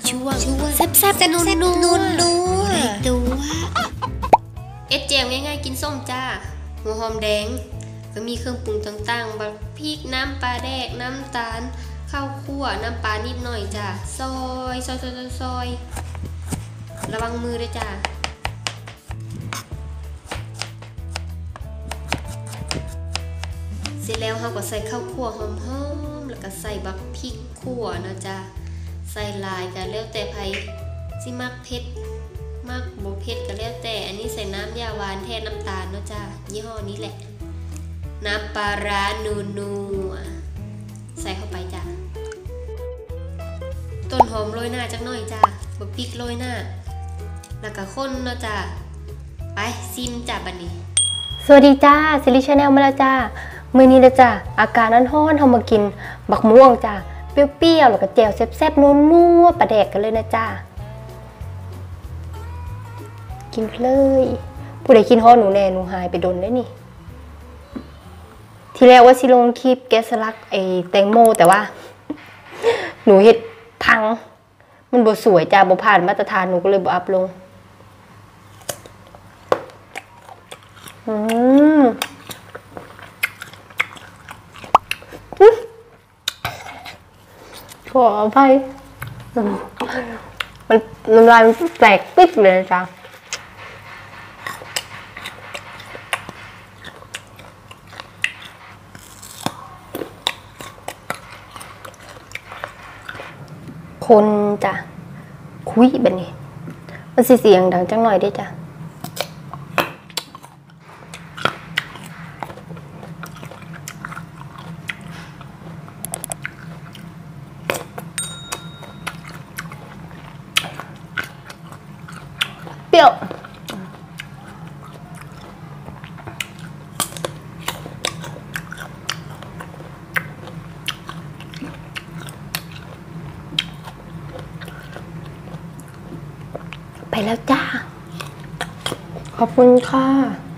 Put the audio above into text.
ช่วงแซ่บๆนัวในตัวเอ็ดแจวง่ายๆกินส้มจ้าหัวหอมแดงก็มีเครื่องปรุงต่างๆแบบพริกน้ำปลาแดกน้ำตาลข้าวคั่วน้ำปลานิดหน่อยจ้าซอยระวังมือด้วยจ้าเสร็จแล้วเราก็ใส่ข้าวคั่วหอมๆแล้วก็ใส่บักพริกคั่วนะจ้าใส่ลายกันแล้วแต่ไผสิมักเผ็ดมักบ่เผ็ดก็แล้วแต่อันนี้ใส่น้ำยาหวานแทนน้ำตาลเนาะจ้ายี่ห้อนี้แหละน้ำปลาร้านูใส่เข้าไปจ้าต้นหอมโรยหน้าจักหน่อยจ้าบักพริกโรยหน้าแล้วก็คนเนาะจ้าไปซิมจ้าบัดนี้สวัสดีจ้าซิลิชาแนลมาแล้วจ้ามื้อนี้นะจ้าอากาศร้อนๆเฮามากินบักม่วงจ้าเปรี้ยวๆแล้วก็แจ่วแซ่บๆนัวๆปลาแดกกันเลยนะจ้ากินเลยผู้ใดกินฮอดหนูแน่หนูหายไปโดนได้นี่ทีแรกว่าสิลงคลิปแกะสลักไอ้แตงโมแต่ว่าหนูเฮ็ดพังมันบ่สวยจ้าบ่ผ่านมาตรฐานหนูก็เลยบ่อัพลงขออภัยมันน้ำลายมันแตกปิ๊บเลยนะจ๊ะคนจ้ะคุยแบบนี้มันเสียงดังจังหน่อยได้จ้ะเปรี้ยวไปแล้วจ้าขอบคุณค่ะ